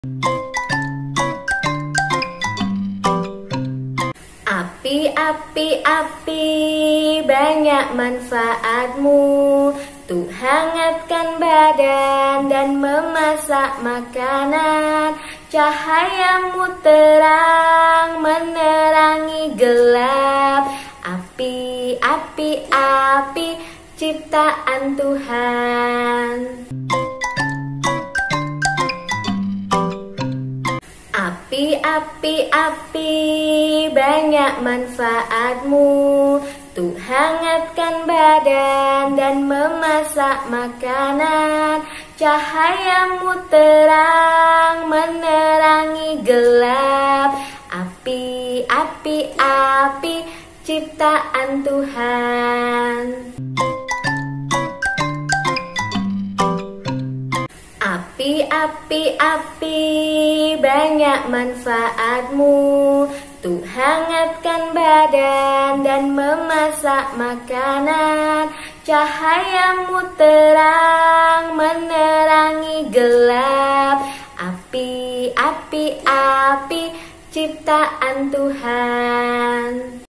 Api, api, api, banyak manfaatmu untuk hangatkan badan dan memasak makanan. Cahayamu terang menerangi gelap. Api, api, api, ciptaan Tuhan. Api, api, api, banyak manfaatmu untuk hangatkan badan dan memasak makanan. Cahayamu terang menerangi gelap. Api, api, api, ciptaan Tuhan. Api, api, api, banyak manfaatmu untuk hangatkan badan dan memasak makanan. Cahayamu terang menerangi gelap. Api, api, api, ciptaan Tuhan.